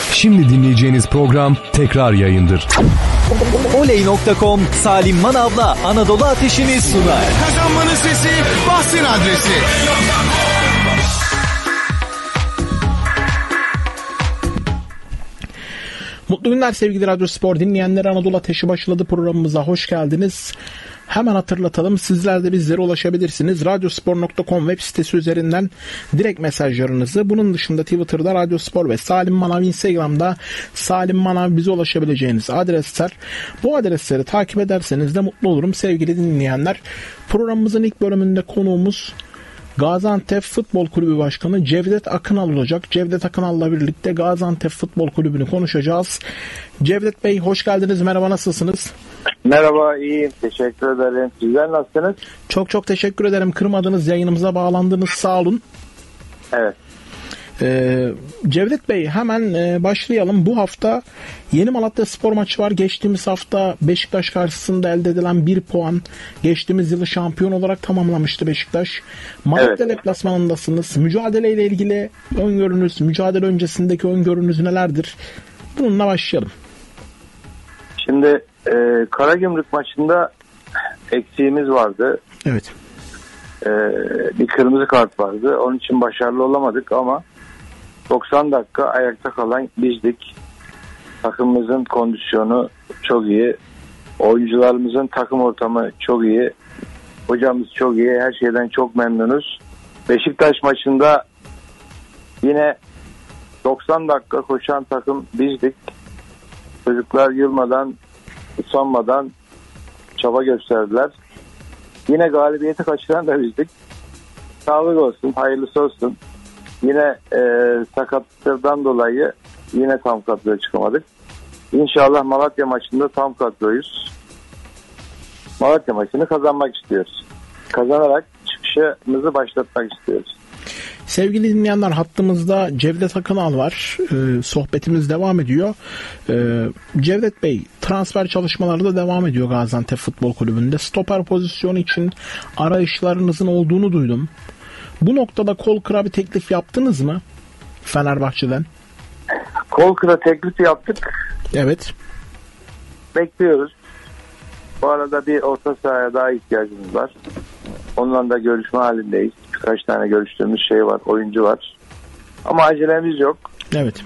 Şimdi dinleyeceğiniz program tekrar yayındır. Oley.com Salim Manav'la Anadolu Ateşi'ni sunar. Kazanmanın sesi, bahsin adresi. Mutlu günler sevgili Radyo Spor dinleyenler, Anadolu Ateşi başladı, programımıza hoş geldiniz. Hemen hatırlatalım, sizler de bizlere ulaşabilirsiniz. Radyospor.com web sitesi üzerinden direkt mesajlarınızı, bunun dışında Twitter'da Radyospor ve Salim Manav, Instagram'da Salim Manav bize ulaşabileceğiniz adresler. Bu adresleri takip ederseniz de mutlu olurum sevgili dinleyenler. Programımızın ilk bölümünde konuğumuz Gaziantep Futbol Kulübü Başkanı Cevdet Akınal olacak. Cevdet Akınal'la birlikte Gaziantep Futbol Kulübü'nü konuşacağız. Cevdet Bey hoş geldiniz. Merhaba, nasılsınız? Merhaba, iyiyim. Teşekkür ederim. Sizler nasılsınız? Çok teşekkür ederim. Kırmadınız, yayınımıza bağlandınız. Sağ olun. Evet. Cevdet Bey hemen başlayalım. Bu hafta Yeni Malatya Spor maçı var. Geçtiğimiz hafta Beşiktaş karşısında elde edilen 1 puan geçtiğimiz yılı şampiyon olarak tamamlamıştı Beşiktaş. Malatya deplasmanındasınız. Mücadeleyle ilgili öngörünüz, mücadele öncesindeki öngörünüz nelerdir? Bununla başlayalım. Şimdi Karagümrük maçında eksiğimiz vardı. Evet. Bir kırmızı kart vardı. Onun için başarılı olamadık ama 90 dakika ayakta kalan bizdik. Takımımızın kondisyonu çok iyi. Oyuncularımızın takım ortamı çok iyi. Hocamız çok iyi. Her şeyden çok memnunuz. Beşiktaş maçında yine 90 dakika koşan takım bizdik. Çocuklar yılmadan, usanmadan çaba gösterdiler. Yine galibiyeti kaçıran da bizdik. Sağlık olsun, hayırlısı olsun. Yine sakatlıklardan dolayı yine tam kadroya çıkamadık. İnşallah Malatya maçında tam kadroyuz. Malatya maçını kazanmak istiyoruz. Kazanarak çıkışımızı başlatmak istiyoruz. Sevgili dinleyenler, hattımızda Cevdet Akınal var. Sohbetimiz devam ediyor. Cevdet Bey, transfer çalışmaları da devam ediyor Gaziantep Futbol Kulübü'nde. Stoper pozisyonu için arayışlarınızın olduğunu duydum. Bu noktada Kolkır'a bir teklif yaptınız mı Fenerbahçe'den? Kolkır'a teklif yaptık. Evet. Bekliyoruz. Bu arada bir orta sahaya daha ihtiyacımız var. Onunla da görüşme halindeyiz. Birkaç tane görüştüğümüz şey var, oyuncu var. Ama acelemiz yok. Evet.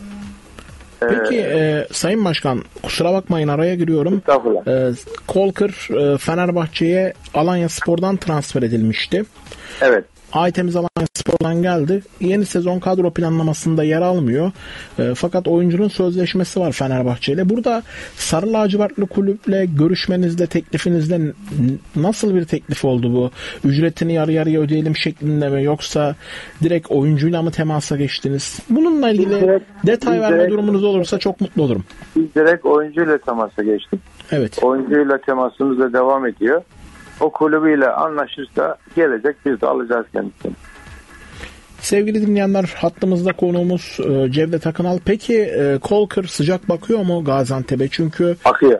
Peki Sayın Başkan, kusura bakmayın araya giriyorum. Kolkır Fenerbahçe'ye Alanyaspor'dan transfer edilmişti. Evet. Aytemiz Alanyaspor'dan geldi. Yeni sezon kadro planlamasında yer almıyor. Fakat oyuncunun sözleşmesi var Fenerbahçe ile. Burada Sarı Lacivertli kulüple görüşmenizde, teklifinizde nasıl bir teklif oldu bu? Ücretini yarı yarıya ödeyelim şeklinde mi, yoksa direkt oyuncuyla mı temasa geçtiniz? Bununla ilgili detay verme durumunuz olursa çok mutlu olurum. Biz direkt oyuncuyla temasa geçtik. Evet. Oyuncuyla temasımız da devam ediyor. O kulübüyle anlaşırsa gelecek, biz de alacağız kendisini. Sevgili dinleyenler, hattımızda konuğumuz Cevdet Akınal. Peki Kolkır sıcak bakıyor mu Gaziantep'e? Çünkü bakıyor.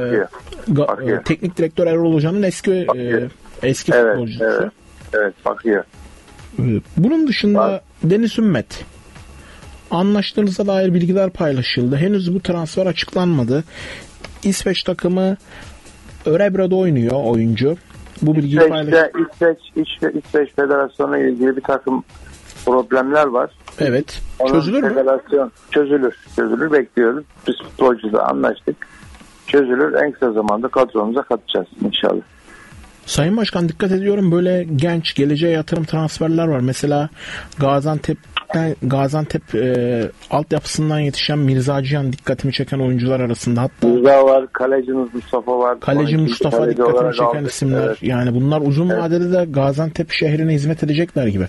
Teknik direktör Erol Hoca'nın eski futbolcusu. Evet, bakıyor. Bunun dışında Deniz Ümmet, anlaştığınıza dair bilgiler paylaşıldı. Henüz bu transfer açıklanmadı. İsveç takımı Örebro'da oynuyor oyuncu. Bu bilgiyi paylaştı. İsveç Federasyonu ile ilgili bir takım problemler var. Evet. Çözülür mü? Çözülür. Bekliyoruz. Biz futbolcuyla anlaştık. Çözülür. En kısa zamanda kadromuza katacağız inşallah. Sayın Başkan, dikkat ediyorum, böyle genç, geleceğe yatırım transferler var. Mesela Gaziantep altyapısından yetişen Mirza Cihan dikkatimi çeken oyuncular arasında. Hatta Mirza var, kalecimiz Mustafa var. Kaleci Mustafa dikkatimi çeken aldık. isimler. Evet. Yani bunlar uzun vadede de Gaziantep şehrine hizmet edecekler gibi.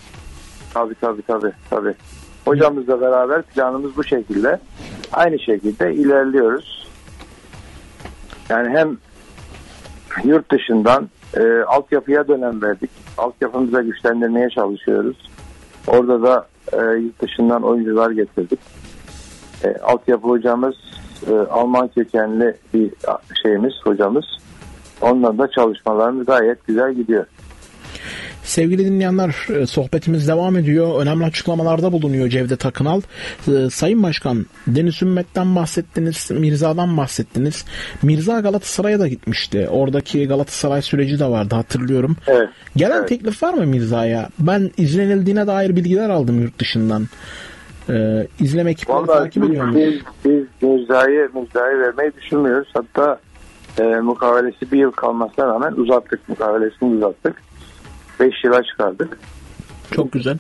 Tabii. Hocamızla beraber planımız bu şekilde. Aynı şekilde ilerliyoruz. Yani hem yurt dışından altyapıya dönem verdik. Altyapımıza güçlendirmeye çalışıyoruz. Orada da yurt dışından oyuncular getirdik. Altyapı hocamız Alman kökenli bir hocamız. Onunla da çalışmalarımız gayet güzel gidiyor. Sevgili dinleyenler, sohbetimiz devam ediyor. Önemli açıklamalarda bulunuyor Cevdet Akınal. Sayın Başkan, Deniz Ümmet'ten bahsettiniz, Mirza'dan bahsettiniz. Mirza Galatasaray'a da gitmişti. Oradaki Galatasaray süreci de vardı, hatırlıyorum. Evet. Gelen teklif var mı Mirza'ya? Ben izlenildiğine dair bilgiler aldım yurt dışından. İzleme ekipleri takip ediyor mu? Biz Mirza'yı vermeyi düşünmüyoruz. Hatta mukavelesi bir yıl kalmasına rağmen uzattık. Mukavelesini uzattık. 5 yıla çıkardık. Çok güzel.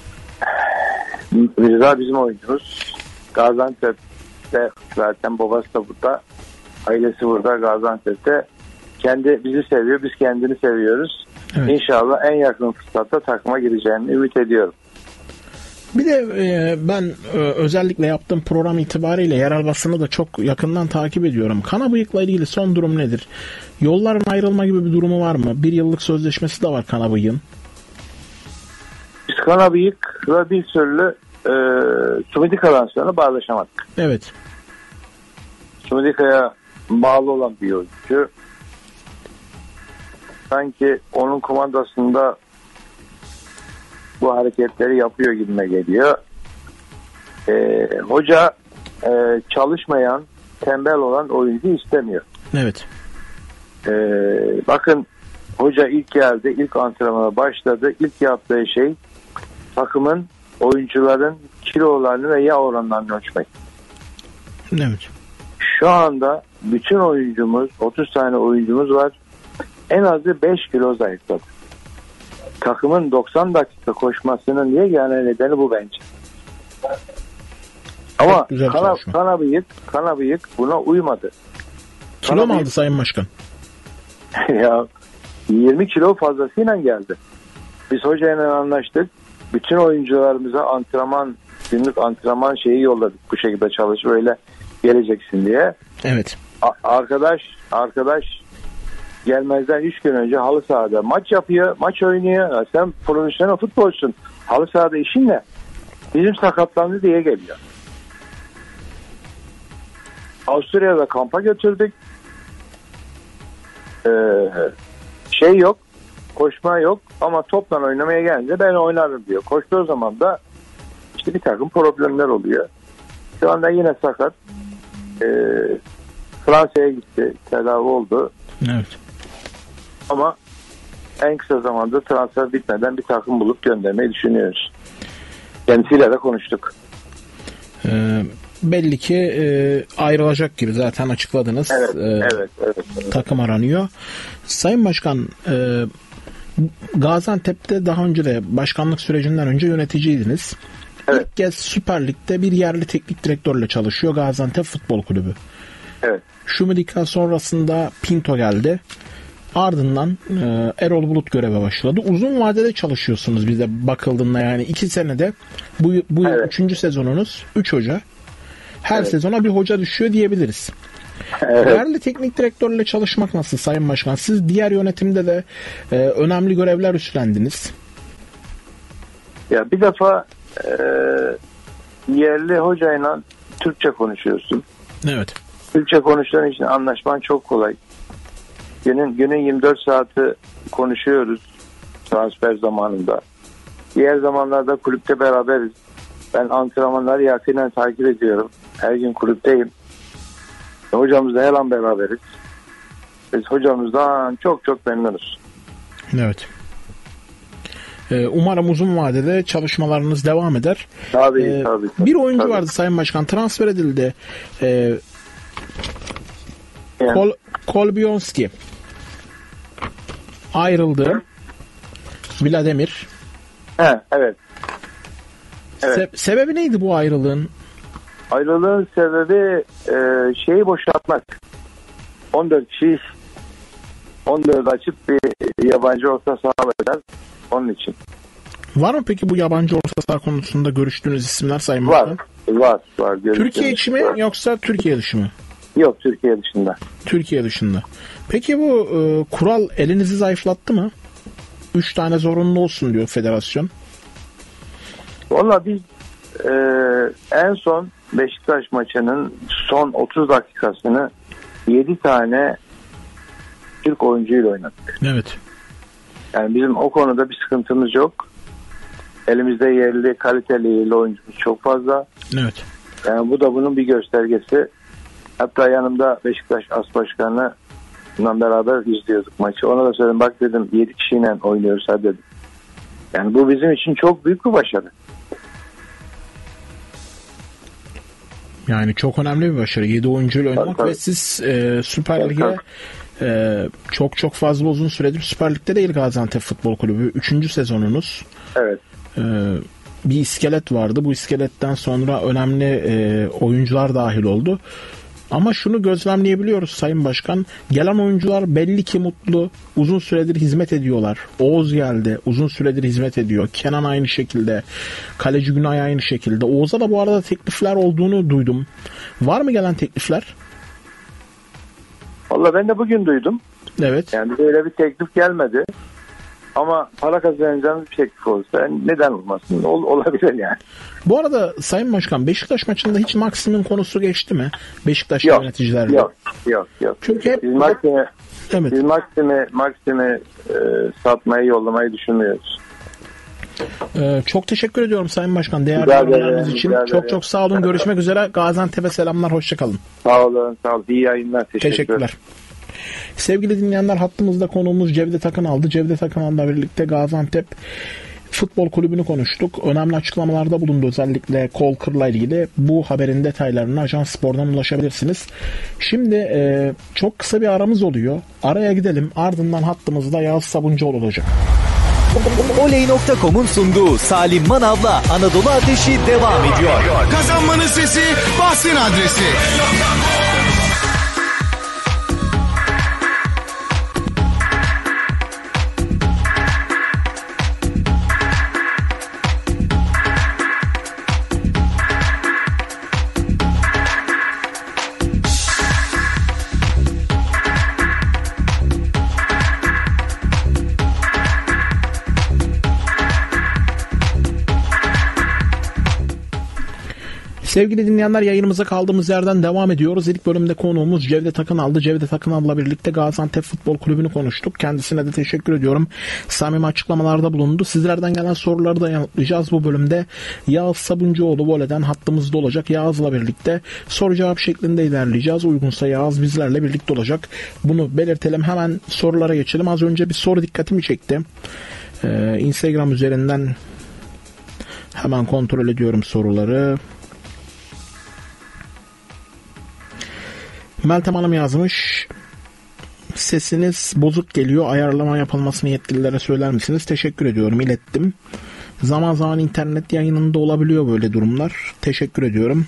Mirza bizim oyuncumuz. Gaziantep'te zaten babası da burada. Ailesi burada Gaziantep'te. Kendi bizi seviyor. Biz kendini seviyoruz. Evet. İnşallah en yakın fırsatta takıma gireceğini ümit ediyorum. Bir de ben özellikle yaptığım program itibariyle yerel basını da çok yakından takip ediyorum. Kanabıyık'la ilgili son durum nedir? Yolların ayrılma gibi bir durumu var mı? 1 yıllık sözleşmesi de var Kanabıyık'ın. Biz Kanabıyık'la bir türlü Sumidika'dan sonra bağlaşamadık. Evet. Sumidika'ya bağlı olan bir oyuncu. Sanki onun kumandasında bu hareketleri yapıyor gibime geliyor. Hoca çalışmayan, tembel olan oyuncu istemiyor. Evet. Bakın hoca ilk geldi, ilk antrenmana başladı. İlk yaptığı şey takımın, oyuncuların kilolarını ve yağ oranlarını ölçmek. Evet. Şu anda bütün oyuncumuz, 30 tane oyuncumuz var. En azı 5 kilo zayıfladı. Takımın 90 dakika koşmasının yegane nedeni bu bence. Ama Kanabıyık buna uymadı. Kilo mu aldı Sayın Başkan? Ya 20 kilo fazlasıyla geldi. Biz hocayla anlaştık. Bütün oyuncularımıza günlük antrenman şeyi yolladık. Bu şekilde çalış öyle geleceksin diye. Evet. Arkadaş gelmezden 3 gün önce halı sahada maç yapıyor, maç oynuyor. Ya sen profesyonel futbolcusun. Halı sahada işin ne? Bizim sakatlandı diye geliyor. Avusturya'da kampa götürdük. Şey yok, koşma yok ama topla oynamaya gelince ben oynarım diyor. Koştuğu zaman da işte bir takım problemler oluyor. Şu anda yine sakat. Fransa'ya gitti, tedavi oldu. Evet. Ama en kısa zamanda transfer bitmeden bir takım bulup göndermeyi düşünüyoruz. Kendisiyle de konuştuk. Belli ki ayrılacak gibi zaten açıkladınız. Evet. Takım aranıyor. Sayın Başkan, Gaziantep'te daha önce de başkanlık sürecinden önce yöneticiydiniz. Evet. İlk kez Süper Lig'de bir yerli teknik direktörle çalışıyor Gaziantep Futbol Kulübü. Evet. Şumidika sonrasında Pinto geldi. Ardından Erol Bulut göreve başladı. Uzun vadede çalışıyorsunuz bize bakıldığında, yani 2 senede bu evet. 3. sezonunuz 3 hoca. Her evet. sezona bir hoca düşüyor diyebiliriz. Evet. Yerli teknik direktörle çalışmak nasıl Sayın Başkan? Siz diğer yönetimde de önemli görevler üstlendiniz. Ya bir defa yerli hocayla Türkçe konuşuyorsun. Evet. Türkçe konuştuğun için anlaşman çok kolay. Günün 24 saati konuşuyoruz transfer zamanında. Diğer zamanlarda kulüpte beraberiz. Ben antrenmanları yakinen takip ediyorum. Her gün kulüpteyim. Hocamızla her an beraberiz. Biz hocamızdan çok memnunuz. Evet. Umarım uzun vadede çalışmalarınız devam eder. Tabii. Bir oyuncu vardı Sayın Başkan, transfer edildi. Kolbionski ayrıldı. Vladimir. Evet. Sebebi neydi bu ayrılığın? Ayrılığın sebebi şeyi boşaltmak. 14 kişi 14 açıp bir yabancı orta saha eder. Onun için. Var mı peki bu yabancı orta saha konusunda görüştüğünüz isimler Sayın Başkan? Var. Türkiye içi mi yoksa Türkiye dışı mı? Yok, Türkiye dışında. Türkiye dışında. Peki bu kural elinizi zayıflattı mı? 3 tane zorunlu olsun diyor federasyon. Valla biz en son Beşiktaş maçının son 30 dakikasını 7 tane Türk oyuncuyla oynadık. Evet. Yani bizim o konuda bir sıkıntımız yok. Elimizde yerli, kaliteli oyuncumuz çok fazla. Evet. Yani bu da bunun bir göstergesi. Hatta yanımda Beşiktaş As Başkanı'yla beraber izliyorduk maçı. Ona da söyledim, bak dedim 7 kişiyle oynuyoruz hadi dedim. Yani bu bizim için çok büyük bir başarı. Yani çok önemli bir başarı. 7 oyuncuyla oynamak tabii. Ve siz Süper Lig'e çok fazla uzun süredir Süper Lig'de değil Gaziantep Futbol Kulübü. 3. sezonunuz. Evet. Bir iskelet vardı. Bu iskeletten sonra önemli oyuncular dahil oldu. Ama şunu gözlemleyebiliyoruz Sayın Başkan. Gelen oyuncular belli ki mutlu. Uzun süredir hizmet ediyorlar. Oğuz geldi. Uzun süredir hizmet ediyor. Kenan aynı şekilde. Kaleci Günay aynı şekilde. Oğuz'a da bu arada teklifler olduğunu duydum. Var mı gelen teklifler? Vallahi ben de bugün duydum. Evet. Yani böyle bir teklif gelmedi. Ama para kazanacağımız bir teklif olsa neden olmasın? Olabilir yani. Bu arada Sayın Başkan, Beşiktaş maçında hiç Maxim'in konusu geçti mi? Beşiktaş Yok, yöneticilerle. Yok. Çünkü hep biz Maxim'i satmayı, yollamayı düşünmüyoruz. Çok teşekkür ediyorum Sayın Başkan değerli Rica yorumlarınız ederim, için. rica ederim. Çok sağ olun. Görüşmek üzere. Gaziantep'e selamlar. Hoşçakalın. Sağ olun. İyi yayınlar. Teşekkürler. Sevgili dinleyenler, hattımızda konuğumuz Cevdet Akınal'dı. Cevdet Akınal'la birlikte Gaziantep Futbol Kulübü'nü konuştuk. Önemli açıklamalarda bulundu. Özellikle kol kırla ilgili. Bu haberin detaylarına Ajans Spor'dan ulaşabilirsiniz. Şimdi çok kısa bir aramız oluyor. Araya gidelim. Ardından hattımızda Yağız Sabuncuoğlu olacak. Oley.com'un sunduğu Salim Manav'la Anadolu Ateşi devam ediyor. Kazanmanın sesi, bahsin adresi. Sevgili dinleyenler, yayınımıza kaldığımız yerden devam ediyoruz. İlk bölümde konuğumuz Cevdet Akınal'dı. Cevdet Akınal'la birlikte Gaziantep Futbol Kulübü'nü konuştuk. Kendisine de teşekkür ediyorum. Samimi açıklamalarda bulundu. Sizlerden gelen soruları da yanıtlayacağız. Bu bölümde Yağız Sabuncuoğlu voleyden hattımızda olacak. Yağız'la birlikte soru cevap şeklinde ilerleyeceğiz. Uygunsa Yağız bizlerle birlikte olacak. Bunu belirtelim. Hemen sorulara geçelim. Az önce bir soru dikkatimi çekti. Instagram üzerinden hemen kontrol ediyorum soruları. Meltem Hanım yazmış. Sesiniz bozuk geliyor. Ayarlama yapılmasını yetkililere söyler misiniz? Teşekkür ediyorum. İlettim. Zaman zaman internet yayınında olabiliyor böyle durumlar. Teşekkür ediyorum.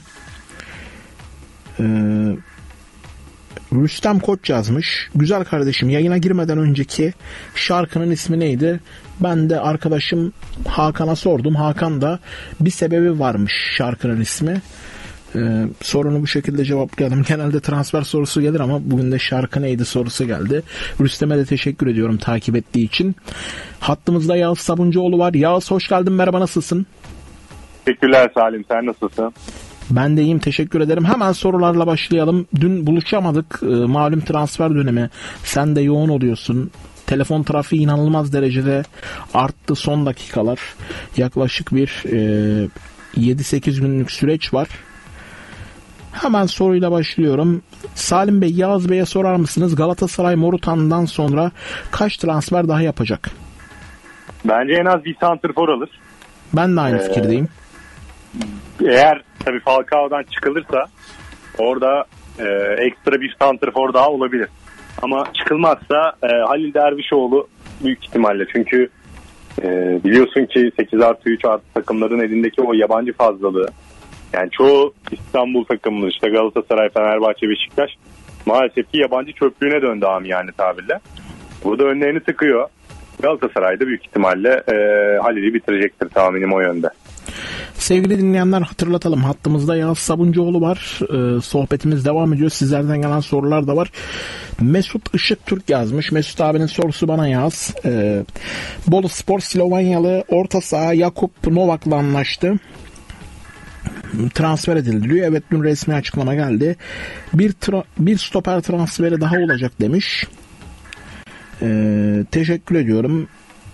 Rüstem Koç yazmış. Güzel kardeşim, yayına girmeden önceki şarkının ismi neydi? Ben de arkadaşım Hakan'a sordum. Hakan da bir sebebi varmış şarkının ismi. Sorunu bu şekilde cevapladım. Genelde transfer sorusu gelir ama bugün de şarkı neydi sorusu geldi. Rüstem'e de teşekkür ediyorum takip ettiği için. Hattımızda Yağız Sabuncuoğlu var. Yağız, hoş geldin. Merhaba, nasılsın? Teşekkürler Salim, sen nasılsın? Ben de iyiyim, teşekkür ederim. Hemen sorularla başlayalım. Dün buluşamadık. Malum transfer dönemi. Sen de yoğun oluyorsun. Telefon trafiği inanılmaz derecede arttı son dakikalar. Yaklaşık bir 7-8 günlük süreç var. Hemen soruyla başlıyorum. Salim Bey, Yağız Bey'e sorar mısınız? Galatasaray Morutan'dan sonra kaç transfer daha yapacak? Bence en az bir santrfor alır. Ben de aynı fikirdeyim. Eğer tabii Falcao'dan çıkılırsa orada ekstra bir santrfor daha olabilir. Ama çıkılmazsa Halil Dervişoğlu büyük ihtimalle. Çünkü biliyorsun ki 8+3 takımların elindeki o yabancı fazlalığı. Yani çoğu İstanbul takımının, işte Galatasaray, Fenerbahçe, Beşiktaş maalesef ki yabancı çöplüğüne döndü amiyane tabirle. Burada önlerini tıkıyor. Galatasaray'da büyük ihtimalle Halil'i bitirecektir, tahminim o yönde. Sevgili dinleyenler, hatırlatalım. Hattımızda Yağız Sabuncuoğlu var. Sohbetimiz devam ediyor. Sizlerden gelen sorular da var. Mesut Işıktürk yazmış. Mesut abinin sorusu bana yaz. Boluspor Slovenyalı orta saha Jakub Novak'la anlaştı. Transfer edildi diyor. Evet, dün resmi açıklama geldi. Bir stoper transferi daha olacak demiş. Teşekkür ediyorum.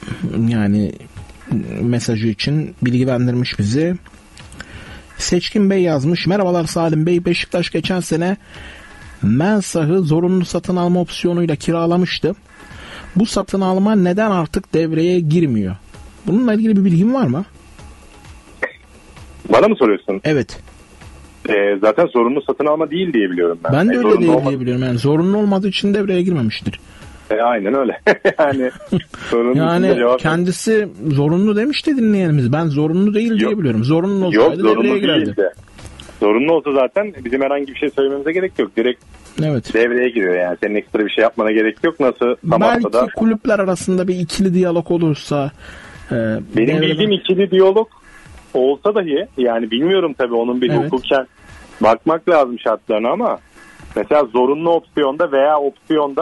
yani mesajı için bilgilendirmiş bizi. Seçkin Bey yazmış. Merhabalar Salim Bey. Beşiktaş geçen sene Mensah'ı zorunlu satın alma opsiyonuyla kiralamıştı. Bu satın alma neden artık devreye girmiyor? Bununla ilgili bir bilgin var mı? Bana mı soruyorsun? Evet. Zaten zorunlu satın alma değil diye biliyorum ben. Ben de öyle değil diye biliyorum. Yani zorunlu olmadığı için devreye girmemiştir. Aynen öyle. Yani kendisi zorunlu demişti dinleyenimiz. Ben zorunlu değil diye biliyorum. Zorunlu olsaydı devreye girerdi. Zorunlu olsa zaten bizim herhangi bir şey söylememize gerek yok. Direkt devreye giriyor yani. Senin ekstra bir şey yapmana gerek yok. Nasıl belki da kulüpler arasında bir ikili diyalog olursa. Benim bildiğim ikili diyalog olsa dahi yani bilmiyorum tabii onun bir hukuken bakmak lazım şartlarına ama mesela zorunlu opsiyonda veya opsiyonda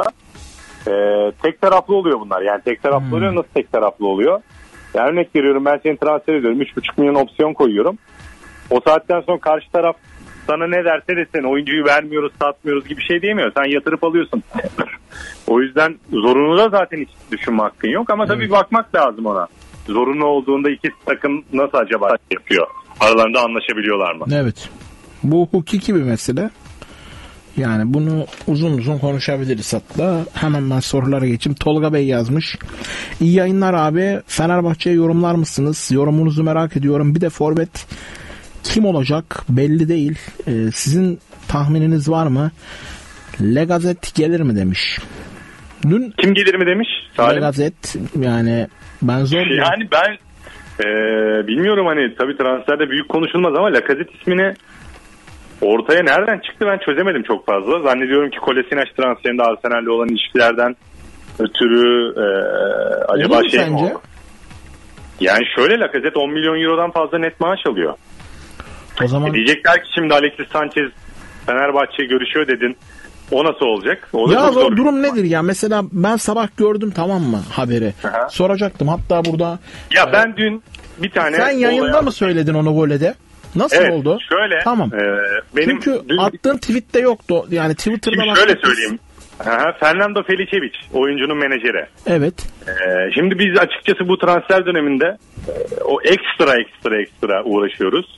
tek taraflı oluyor bunlar. Yani tek taraflı oluyor. Nasıl tek taraflı oluyor? Yani örnek veriyorum, ben seni transfer ediyorum. 3,5 milyon opsiyon koyuyorum. O saatten sonra karşı taraf sana ne derse desin, oyuncuyu vermiyoruz, satmıyoruz gibi bir şey diyemiyor. Sen yatırıp alıyorsun. O yüzden zorunlu da zaten hiç düşünme hakkın yok. Ama tabii bakmak lazım ona. Zorunlu olduğunda iki takım nasıl acaba yapıyor? Aralarında anlaşabiliyorlar mı? Evet. Bu hukuki bir mesele. Yani bunu uzun uzun konuşabiliriz hatta. Hemen ben sorulara geçeyim. Tolga Bey yazmış. İyi yayınlar abi. Fenerbahçe'ye yorumlar mısınız? Yorumunuzu merak ediyorum. Bir de forvet kim olacak belli değil. Sizin tahmininiz var mı? Legazet gelir mi demiş. Dün kim gelir mi demiş? Salim. Legazet yani ben zor. Yani ben bilmiyorum, hani tabii transferde büyük konuşulmaz ama Lacazette ismini ortaya nereden çıktı ben çözemedim çok fazla. Zannediyorum ki Kolasinac transferinde Arsenal'le olan ilişkilerden ötürü acaba şey sence? Mi oldu? Yani şöyle, Lacazette 10 milyon eurodan fazla net maaş alıyor. O zaman diyecekler ki şimdi Alexis Sanchez Fenerbahçe görüşüyor dedin. O nasıl olacak? O ya o durum nedir ya? Mesela ben sabah gördüm, tamam mı, haberi. Aha. Soracaktım hatta burada. Ya ben dün bir tane... Sen yayında mı söyledin onu golede? Nasıl oldu? Şöyle. Tamam. Benim çünkü attığın tweette yoktu. Yani Twitter'da... Şimdi şöyle söyleyeyim. Fernando Felicevic oyuncunun menajeri. Evet. Şimdi biz açıkçası bu transfer döneminde o ekstra uğraşıyoruz.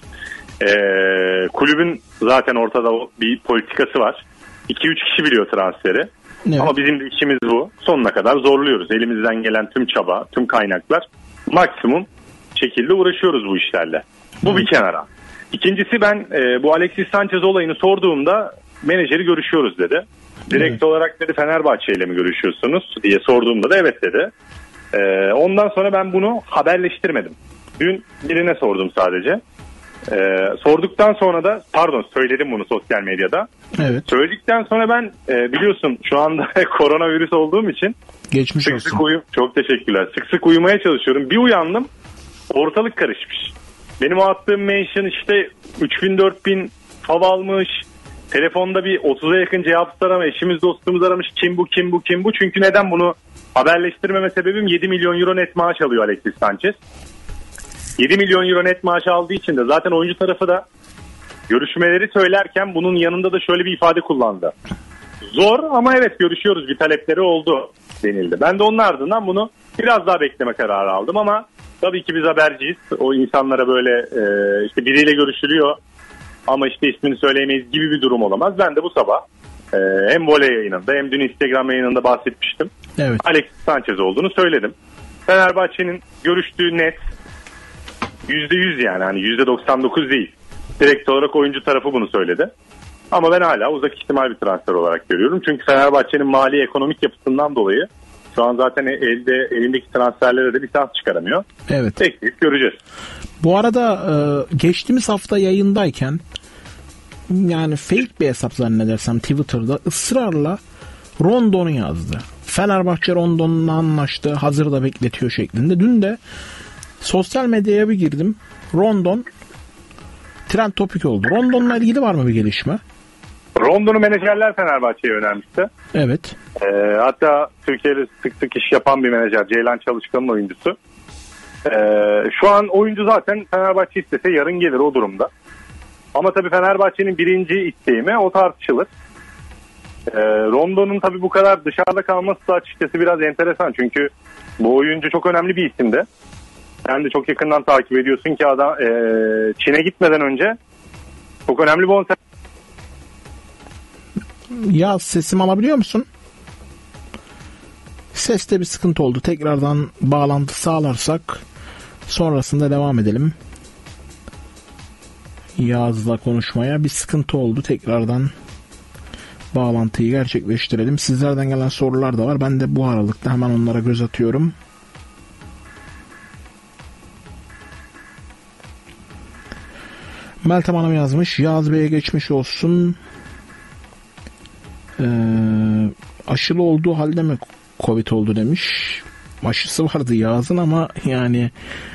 Kulübün zaten ortada bir politikası var. 2-3 kişi biliyor transferi. Evet. Ama bizim de işimiz bu. Sonuna kadar zorluyoruz. Elimizden gelen tüm çaba, tüm kaynaklar maksimum şekilde uğraşıyoruz bu işlerle. Bu bir kenara. İkincisi, ben bu Alexis Sanchez olayını sorduğumda menajeri görüşüyoruz dedi. Direkt olarak dedi Fenerbahçe ile mi görüşüyorsunuz diye sorduğumda da evet dedi. Ondan sonra ben bunu haberleştirmedim. Dün birine sordum sadece. Sorduktan sonra da söyledim bunu sosyal medyada. Evet. Söyledikten sonra ben biliyorsun şu anda koronavirüs olduğum için geçmiş olsun. Çok teşekkürler. Sık sık uyumaya çalışıyorum. Bir uyandım, ortalık karışmış. Benim o attığım mention işte 3000-4000 fav almış. Telefonda bir 30'a yakın cevaplar ama eşimiz dostumuz aramış. Kim bu? Çünkü neden bunu haberleştirmeme sebebim 7 milyon euro net maaş alıyor Alexis Sanchez. 7 milyon euro net maaş aldığı için de zaten oyuncu tarafı da görüşmeleri söylerken bunun yanında da şöyle bir ifade kullandı. Zor ama evet görüşüyoruz, bir talepleri oldu denildi. Ben de onun ardından bunu biraz daha bekleme kararı aldım ama tabii ki biz haberciyiz. O insanlara böyle işte biriyle görüşülüyor ama işte ismini söyleyemeyiz gibi bir durum olamaz. Ben de bu sabah hem voley yayınında hem dün Instagram yayınında bahsetmiştim. Evet. Alexis Sanchez olduğunu söyledim. Fenerbahçe'nin görüştüğü net %100 yani hani %99 değil. Direkt olarak oyuncu tarafı bunu söyledi. Ama ben hala uzak ihtimal bir transfer olarak görüyorum. Çünkü Fenerbahçe'nin mali ekonomik yapısından dolayı şu an zaten elindeki transferlere de lisans çıkaramıyor. Evet. Bekleyip göreceğiz. Bu arada geçtiğimiz hafta yayındayken yani fake bir hesap zannedersem Twitter'da ısrarla Rondon'u yazdı. Fenerbahçe Rondon'la anlaştı, hazırda bekletiyor şeklinde. Dün de sosyal medyaya bir girdim. Rondon trend topik oldu. Rondon'la ilgili var mı bir gelişme? Rondon'u menajerler Fenerbahçe'ye önermişti. Evet. Hatta Türkiye'de sık sık iş yapan bir menajer, Ceylan Çalışkan'ın oyuncusu. Şu an oyuncu zaten Fenerbahçe istese yarın gelir o durumda. Ama tabii Fenerbahçe'nin birinci isteği mi o tartışılır. Rondon'un tabii bu kadar dışarıda kalması da açıkçası biraz enteresan. Çünkü Bu oyuncu çok önemli bir isimdi. Sen de çok yakından takip ediyorsun ki adam Çin'e gitmeden önce çok önemli bonservis. Ya sesimi alabiliyor musun? Seste bir sıkıntı oldu. Tekrardan bağlantı sağlarsak sonrasında devam edelim. Yağız'la konuşmaya bir sıkıntı oldu. Tekrardan bağlantıyı gerçekleştirelim. Sizlerden gelen sorular da var. Ben de bu aralıkta hemen onlara göz atıyorum. Meltem Hanım yazmış. Yağız Bey'e geçmiş olsun. Aşılı olduğu halde mi Covid oldu demiş. Aşısı vardı Yağız'ın ama yani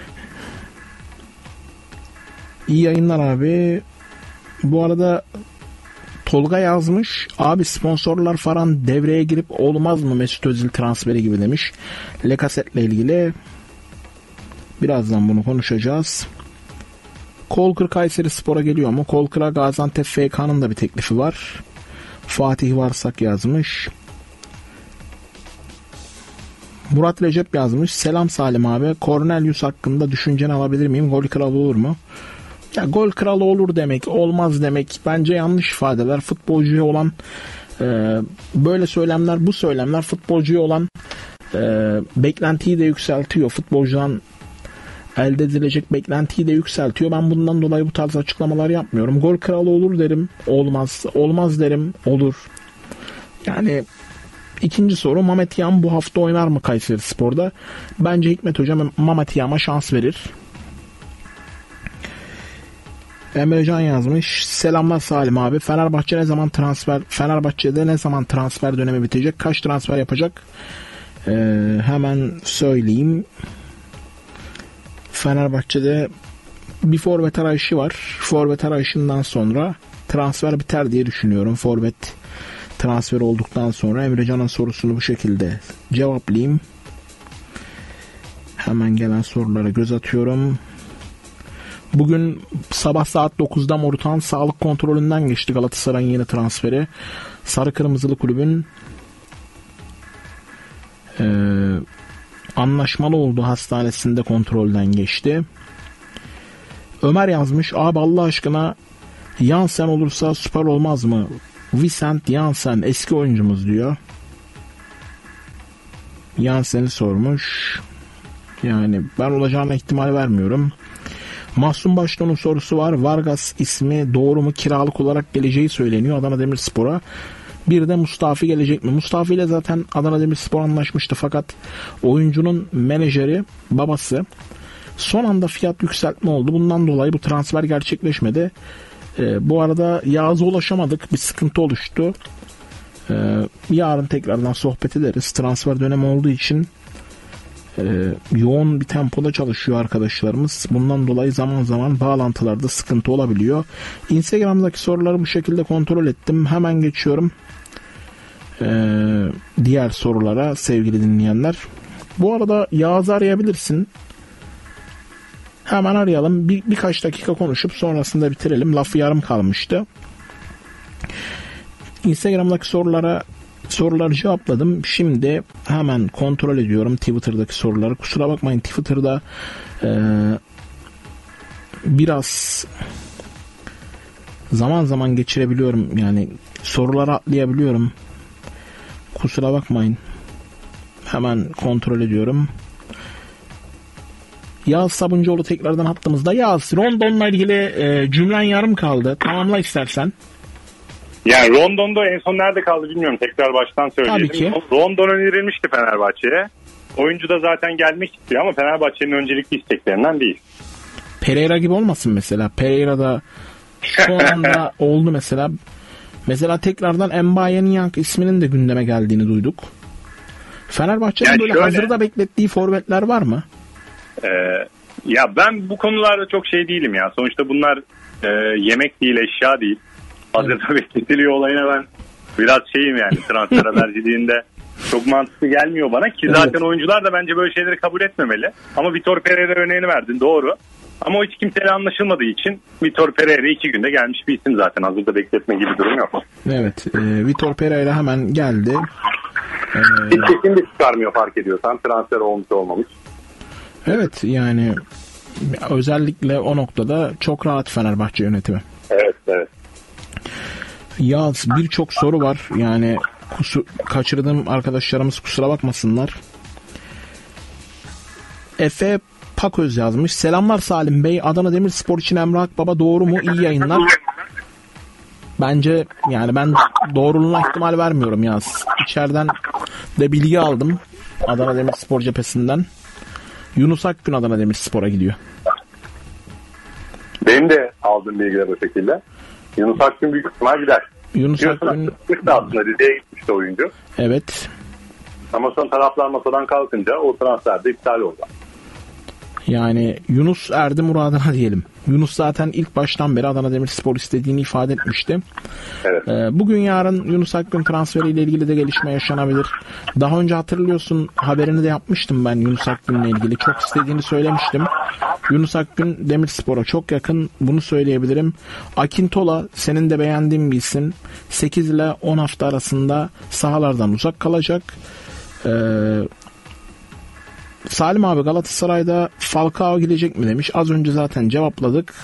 iyi yayınlar abi. Bu arada Tolga yazmış. Abi sponsorlar falan devreye girip olmaz mı Mesut Özil transferi gibi demiş. Lacazzette'le ilgili birazdan bunu konuşacağız. Kolkır Kayseri Spor'a geliyor mu? Kolkır'a Gaziantep FK'nın da bir teklifi var. Fatih Varsak yazmış. Murat Recep yazmış. Selam Salim abi. Cornelius hakkında düşünceni alabilir miyim? Gol kralı olur mu? Ya gol kralı olur demek, olmaz demek bence yanlış ifadeler. Futbolcuya olan böyle söylemler, bu söylemler futbolcuya olan beklentiyi de yükseltiyor. Futbolcudan elde edilecek beklentiyi de yükseltiyor. Ben bundan dolayı bu tarz açıklamalar yapmıyorum. Gol kralı olur derim, olmaz. Olmaz derim, olur. Yani ikinci soru, Mehmet Yağ bu hafta oynar mı Kayserispor'da? Bence Hikmet Hoca Mehmet Yağ'a şans verir. Emrecan yazmış. Selamlar Salim abi. Fenerbahçe'de ne zaman transfer dönemi bitecek? Kaç transfer yapacak? Hemen söyleyeyim. Fenerbahçe'de bir forvet arayışı var. Forvet arayışından sonra transfer biter diye düşünüyorum. Forvet transferi olduktan sonra Emrecan'ın sorusunu bu şekilde cevaplayayım. Hemen gelen sorulara göz atıyorum. Bugün sabah saat 9'da Morutan sağlık kontrolünden geçti Galatasaray'ın yeni transferi. Sarı Kırmızılı kulübün anlaşmalı olduğu hastanesinde kontrolden geçti. Ömer yazmış. Abi Allah aşkına Jansen olursa süper olmaz mı? Vicent Jansen eski oyuncumuz diyor. Jansen'i sormuş. Yani ben olacağına ihtimal vermiyorum. Mahsun Başton'un sorusu var. Vargas ismi doğru mu? Kiralık olarak geleceği söyleniyor Adana Demirspor'a. Bir de Mustafi gelecek mi? Mustafi ile zaten Adana Demirspor anlaşmıştı fakat oyuncunun menajeri, babası son anda fiyat yükseltme oldu. Bundan dolayı bu transfer gerçekleşmedi. Bu arada Yağız'a ulaşamadık. Bir sıkıntı oluştu. Yarın tekrardan sohbet ederiz. Transfer dönemi olduğu için yoğun bir tempoda çalışıyor arkadaşlarımız. Bundan dolayı zaman zaman bağlantılarda sıkıntı olabiliyor. Instagram'daki soruları bu şekilde kontrol ettim. Hemen geçiyorum diğer sorulara sevgili dinleyenler. Bu arada Yağız'ı arayabilirsin. Hemen arayalım. Birkaç dakika konuşup sonrasında bitirelim. Lafı yarım kalmıştı. Instagram'daki soruları cevapladım. Şimdi hemen kontrol ediyorum Twitter'daki soruları. Kusura bakmayın, Twitter'da biraz zaman zaman geçirebiliyorum. Yani soruları atlayabiliyorum. Kusura bakmayın. Hemen kontrol ediyorum. Yağız Sabuncuoğlu tekrardan hattımızda. Yağız, Rondon'la ilgili cümlen yarım kaldı. Tamamla istersen. Yani Rondon'da en son nerede kaldı bilmiyorum. Tekrar baştan söyleyelim. Tabii ki. Rondon önerilmişti Fenerbahçe'ye. Oyuncu da zaten gelmek istiyor ama Fenerbahçe'nin öncelikli isteklerinden değil. Pereira gibi olmasın mesela. Pereira da şu anda oldu mesela. Mesela tekrardan Mbaye Niang isminin de gündeme geldiğini duyduk. Fenerbahçe'nin yani böyle hazırda beklettiği forvetler var mı? Ya ben bu konularda çok şey değilim ya. Sonuçta bunlar yemek değil, eşya değil. Hazırda bekletiliyor olayına ben biraz şeyim yani transfer haberciliğinde çok mantıklı gelmiyor bana ki zaten evet. Oyuncular da bence böyle şeyleri kabul etmemeli. Ama Vitor Pereira örneğini verdin, doğru. Ama o hiç kimseyle anlaşılmadığı için Vitor Pereira 2 günde gelmiş bir isim zaten. Hazırda bekletme gibi durum yok. Evet. Vitor Pereira hemen geldi. Hiç kesin de çıkarmıyor fark ediyorsan. Transfer olmuş olmamış. Evet yani özellikle o noktada çok rahat Fenerbahçe yönetimi. Evet. Yaz birçok soru var. Yani kaçırdığım arkadaşlarımız kusura bakmasınlar. Efe Paköz yazmış. Selamlar Salim Bey. Adana Demirspor için Emre Akbaba doğru mu? İyi yayınlar. Bence yani ben doğruluğuna ihtimal vermiyorum Yaz. İçeriden de bilgi aldım. Adana Demirspor cephesinden. Yunus Akgün Adana Demirspor'a gidiyor. Benim de aldığım bilgiler o şekilde. Yunus Akgün büyük ihtimal gider. Yunus Akgün aslında Rize'ye gitmişti oyuncu. Evet. Ama son taraflar masadan kalkınca o transfer de iptal oldu. Yani Yunus erdi muradına diyelim. Yunus zaten ilk baştan beri Adana Demirspor istediğini ifade etmişti. Evet. Bugün yarın Yunus Akgün transferiyle ilgili de gelişme yaşanabilir. Daha önce hatırlıyorsun haberini de yapmıştım ben Yunus Akgün'le ilgili. Çok istediğini söylemiştim. Yunus Akgün Demirspor'a çok yakın, bunu söyleyebilirim. Akintola senin de beğendiğin bir isim. 8 ile 10 hafta arasında sahalardan uzak kalacak. Salim abi Galatasaray'da Falcao gidecek mi demiş. Az önce zaten cevapladık.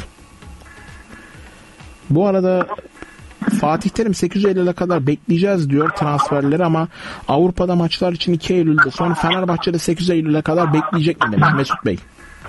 Bu arada Fatih Terim 8 Eylül'e kadar bekleyeceğiz diyor transferleri ama Avrupa'da maçlar için 2 Eylül'de sonra Fenerbahçe'de 8 Eylül'e kadar bekleyecek mi demiş Mesut Bey.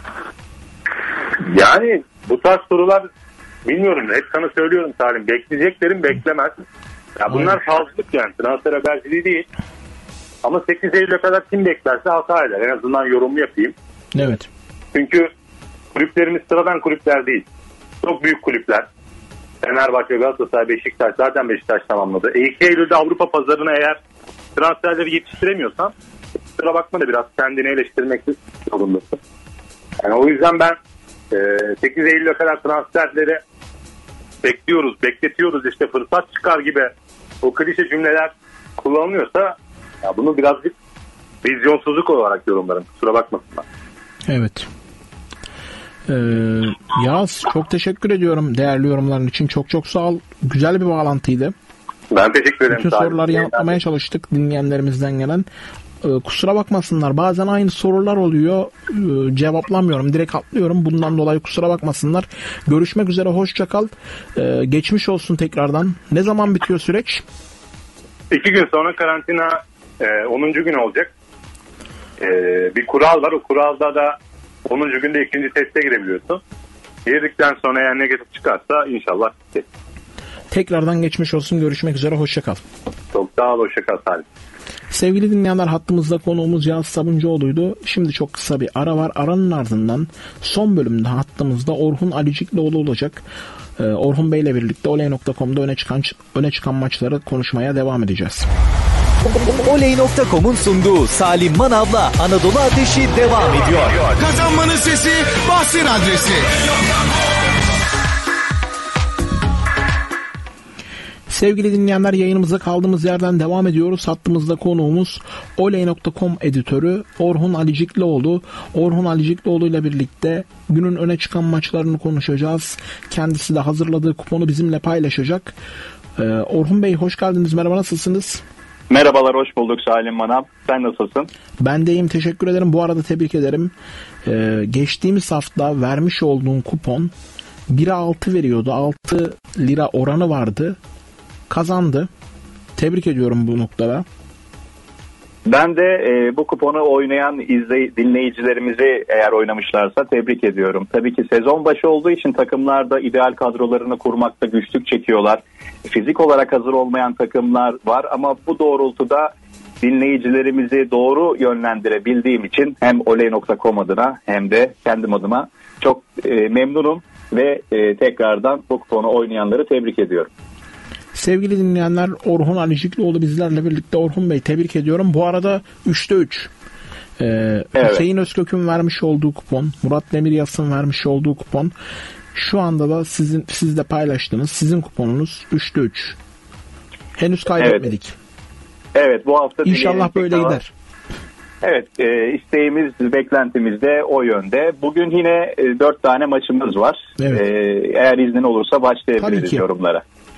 Yani bu tarz sorular bilmiyorum. Hep sana söylüyorum Salim. Bekleyeceklerim beklemez. Ya bunlar fazlalık yani. Transfer haberciliği değil. Ama 8 Eylül'e kadar kim beklerse hata eder. En azından yorumu yapayım. Evet. Çünkü kulüplerimiz sıradan kulüpler değil. Çok büyük kulüpler. Fenerbahçe, Galatasaray, Beşiktaş. Zaten Beşiktaş tamamladı. 2 Eylül'de Avrupa pazarına eğer transferleri yetiştiremiyorsan kusura bakma da biraz kendini eleştirmek zorundasın. Yani o yüzden ben 8 Eylül'e kadar transferleri bekletiyoruz işte fırsat çıkar gibi o klişe cümleler kullanılıyorsa ya bunu birazcık vizyonsuzluk olarak yorumlarım. Kusura bakmasınlar. Evet. Yaz çok teşekkür ediyorum değerli yorumların için. Çok sağ ol. Güzel bir bağlantıydı. Ben teşekkür ederim. Bütün soruları yanıtlamaya çalıştık dinleyenlerimizden gelen. Kusura bakmasınlar. Bazen aynı sorular oluyor. Cevaplamıyorum. Direkt atlıyorum. Bundan dolayı kusura bakmasınlar. Görüşmek üzere. Hoşça kal. Geçmiş olsun tekrardan. Ne zaman bitiyor süreç? 2 gün sonra karantina 10. gün olacak. Bir kural var. O kuralda da 10. günde ikinci teste girebiliyorsun. Girdikten sonra eğer negatif çıkarsa inşallah gitti. Tekrardan geçmiş olsun. Görüşmek üzere. Hoşça kal. Çok sağ ol. Hoşça kal Salim. Sevgili dinleyenler, hattımızda konuğumuz Yağız Sabuncuoğlu'ydu. Şimdi çok kısa bir ara var. Aranın ardından son bölümde hattımızda Orhun Alicikloğlu olacak. Orhun Bey ile birlikte Oley.com'da öne çıkan maçları konuşmaya devam edeceğiz. Oley.com'un sunduğu Salim Manav'la Anadolu Ateşi devam ediyor. Kazanmanın sesi, Bahsin adresi. Sevgili dinleyenler, yayınımıza kaldığımız yerden devam ediyoruz. Hattımızda konuğumuz Oley.com editörü Orhun Alicikloğlu. Orhun Alicikloğlu ile birlikte günün öne çıkan maçlarını konuşacağız. Kendisi de hazırladığı kuponu bizimle paylaşacak. Orhun Bey hoş geldiniz. Merhaba, nasılsınız? Merhabalar, hoş bulduk Salim Manav. Sen nasılsın? Ben de iyiyim, teşekkür ederim. Bu arada tebrik ederim. Geçtiğimiz hafta vermiş olduğun kupon 1'e 6 veriyordu. 6 lira oranı vardı. Kazandı. Tebrik ediyorum bu noktada. Ben de bu kuponu oynayan dinleyicilerimizi eğer oynamışlarsa tebrik ediyorum. Tabii ki sezon başı olduğu için takımlar da ideal kadrolarını kurmakta güçlük çekiyorlar. Fizik olarak hazır olmayan takımlar var ama bu doğrultuda dinleyicilerimizi doğru yönlendirebildiğim için hem Oley.com adına hem de kendim adıma çok memnunum ve tekrardan bu kuponu oynayanları tebrik ediyorum. Sevgili dinleyenler, Orhun Alicikloğlu bizlerle birlikte. Orhun Bey tebrik ediyorum. Bu arada 3'te 3. Evet. Hüseyin Özkök'ün vermiş olduğu kupon, Murat Demiryas'ın vermiş olduğu kupon. Şu anda da siz de paylaştınız. Sizin kuponunuz 3'te 3. Henüz kaybetmedik. Evet, bu hafta İnşallah böyle gider. Evet, isteğimiz, beklentimiz de o yönde. Bugün yine 4 tane maçımız var. Evet. Eğer iznin olursa başlayabiliriz yorumlara.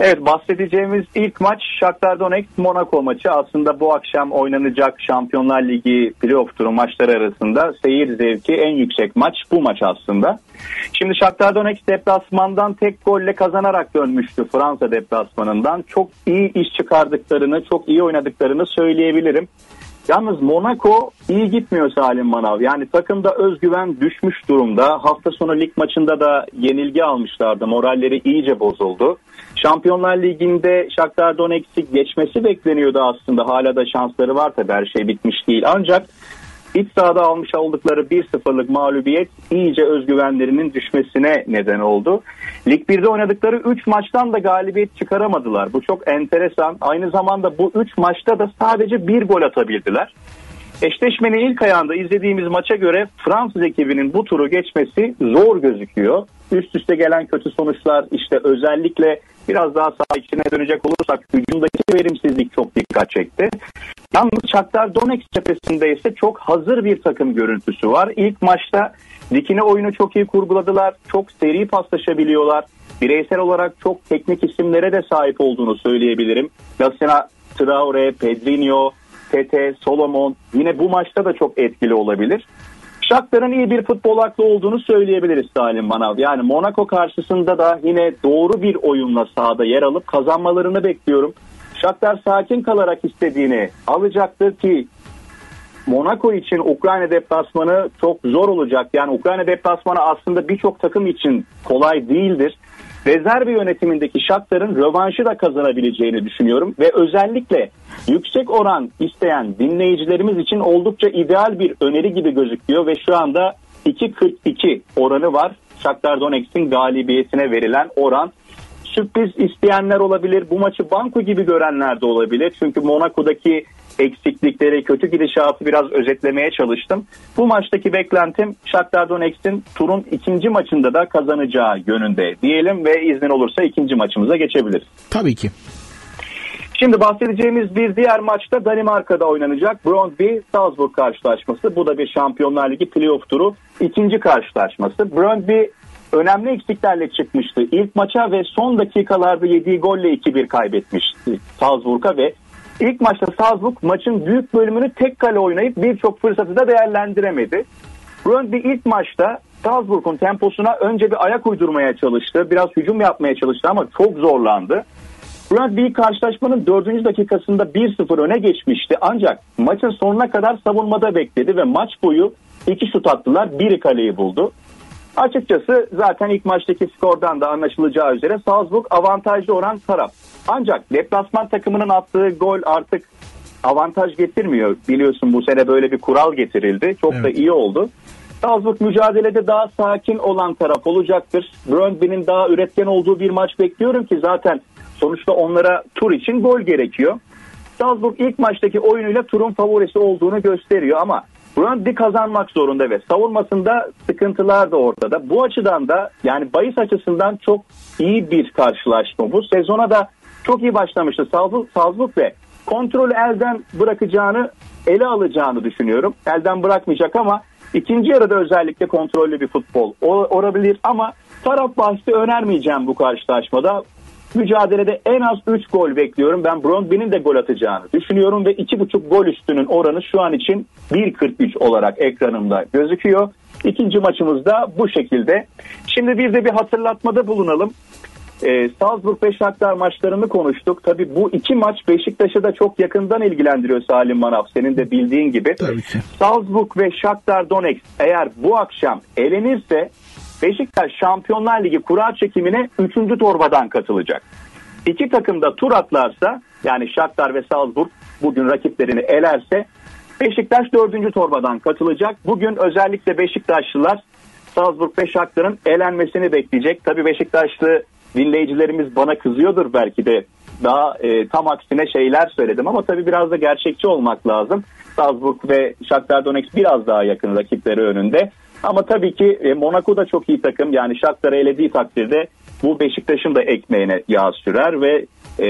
Evet, bahsedeceğimiz ilk maç Shakhtar Donetsk Monaco maçı. Aslında bu akşam oynanacak Şampiyonlar Ligi playoff turu maçları arasında seyir zevki en yüksek maç bu maç aslında. Şimdi Shakhtar Donetsk deplasmandan tek golle kazanarak dönmüştü Fransa deplasmanından. Çok iyi iş çıkardıklarını, çok iyi oynadıklarını söyleyebilirim. Yalnız Monaco iyi gitmiyor Salim Manav. Yani takımda özgüven düşmüş durumda. Hafta sonu lig maçında da yenilgi almışlardı. Moralleri iyice bozuldu. Şampiyonlar Ligi'nde Shakhtar Donetsk'i geçmesi bekleniyordu aslında. Hala da şansları var tabii, her şey bitmiş değil. Ancak iç sahada almış oldukları 1-0'lık mağlubiyet iyice özgüvenlerinin düşmesine neden oldu. Lig 1'de oynadıkları 3 maçtan da galibiyet çıkaramadılar. Bu çok enteresan. Aynı zamanda bu 3 maçta da sadece 1 gol atabildiler. Eşleşmenin ilk ayağında izlediğimiz maça göre Fransız ekibinin bu turu geçmesi zor gözüküyor. Üst üste gelen kötü sonuçlar, işte özellikle biraz daha saha içine dönecek olursak hücumdaki verimsizlik çok dikkat çekti. Yalnız Shakhtar Donetsk cephesinde ise çok hazır bir takım görüntüsü var. İlk maçta dikine oyunu çok iyi kurguladılar. Çok seri paslaşabiliyorlar. Bireysel olarak çok teknik isimlere de sahip olduğunu söyleyebilirim. Lassina Traore, Pedrinho, Tete, Solomon yine bu maçta da çok etkili olabilir. Shakhtar'ın iyi bir futbol aklı olduğunu söyleyebiliriz Salim Manav. Yani Monaco karşısında da yine doğru bir oyunla sahada yer alıp kazanmalarını bekliyorum. Shakhtar sakin kalarak istediğini alacaktır ki Monaco için Ukrayna deplasmanı çok zor olacak. Yani Ukrayna deplasmanı aslında birçok takım için kolay değildir. Rezerv yönetimindeki Shakhtar'ın rövanşı da kazanabileceğini düşünüyorum. Ve özellikle yüksek oran isteyen dinleyicilerimiz için oldukça ideal bir öneri gibi gözüküyor. Ve şu anda 2.42 oranı var. Shakhtar Donetsk'in galibiyetine verilen oran. Sürpriz isteyenler olabilir. Bu maçı banko gibi görenler de olabilir. Çünkü Monaco'daki eksiklikleri, kötü gidişatı biraz özetlemeye çalıştım. Bu maçtaki beklentim Shakhtar Donetsk'in turun ikinci maçında da kazanacağı yönünde diyelim ve iznin olursa ikinci maçımıza geçebiliriz. Tabii ki. Şimdi bahsedeceğimiz bir diğer maçta Danimarka'da oynanacak Brøndby-Salzburg karşılaşması. Bu da bir Şampiyonlar Ligi playoff turu ikinci karşılaşması. Brøndby önemli eksiklerle çıkmıştı ilk maça ve son dakikalarda yediği golle 2-1 kaybetmişti Salzburg'a ve ilk maçta Salzburg maçın büyük bölümünü tek kale oynayıp birçok fırsatı da değerlendiremedi. Brøndby ilk maçta Salzburg'un temposuna önce bir ayak uydurmaya çalıştı. Biraz hücum yapmaya çalıştı ama çok zorlandı. Brøndby karşılaşmanın 4. dakikasında 1-0 öne geçmişti. Ancak maçın sonuna kadar savunmada bekledi ve maç boyu 2 şut attılar. Biri kaleyi buldu. Açıkçası zaten ilk maçtaki skordan da anlaşılacağı üzere Salzburg avantajlı olan taraf. Ancak deplasman takımının attığı gol artık avantaj getirmiyor. Biliyorsun bu sene böyle bir kural getirildi. Çok da iyi oldu. Salzburg mücadelede daha sakin olan taraf olacaktır. Brøndby'nin daha üretken olduğu bir maç bekliyorum ki zaten sonuçta onlara tur için gol gerekiyor. Salzburg ilk maçtaki oyunuyla turun favorisi olduğunu gösteriyor ama Brøndby kazanmak zorunda ve savunmasında sıkıntılar da ortada. Bu açıdan da yani bahis açısından çok iyi bir karşılaşma. Bu sezona da çok iyi başlamıştı Salzburg ve kontrolü elden bırakacağını, ele alacağını düşünüyorum. Elden bırakmayacak ama ikinci yarıda özellikle kontrollü bir futbol olabilir ama taraf bahsi önermeyeceğim bu karşılaşmada. Mücadelede en az 3 gol bekliyorum. Ben Brøndby'nin de gol atacağını düşünüyorum ve 2.5 gol üstünün oranı şu an için 1.43 olarak ekranımda gözüküyor. İkinci maçımız da bu şekilde. Şimdi bir de bir hatırlatmada bulunalım. Salzburg ve Shakhtar maçlarını konuştuk. Tabii bu iki maç Beşiktaş'ı da çok yakından ilgilendiriyor Salim Manav. Senin de bildiğin gibi. Tabii ki. Salzburg ve Shakhtar Donetsk eğer bu akşam elenirse Beşiktaş Şampiyonlar Ligi kura çekimine 3. torbadan katılacak. İki takım da tur atlarsa yani Shakhtar ve Salzburg bugün rakiplerini elerse Beşiktaş 4. torbadan katılacak. Bugün özellikle Beşiktaşlılar Salzburg ve Shakhtar'ın elenmesini bekleyecek. Tabii Beşiktaşlı dinleyicilerimiz bana kızıyordur belki de. Daha tam aksine şeyler söyledim ama tabii biraz da gerçekçi olmak lazım. Salzburg ve Shakhtar Donetsk biraz daha yakın rakipleri önünde. Ama tabii ki Monaco da çok iyi takım. Yani Shakhtar'ı elediği takdirde bu Beşiktaş'ın da ekmeğine yağ sürer ve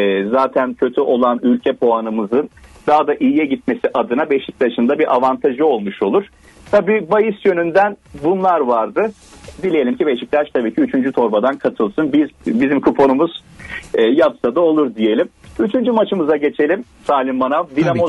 zaten kötü olan ülke puanımızın daha da iyiye gitmesi adına Beşiktaş'ın da bir avantajı olmuş olur. Tabii bahis yönünden bunlar vardı. Dileyelim ki Beşiktaş tabii ki 3. torbadan katılsın. Bizim kuponumuz yapsa da olur diyelim. 3. maçımıza geçelim Salim Manav.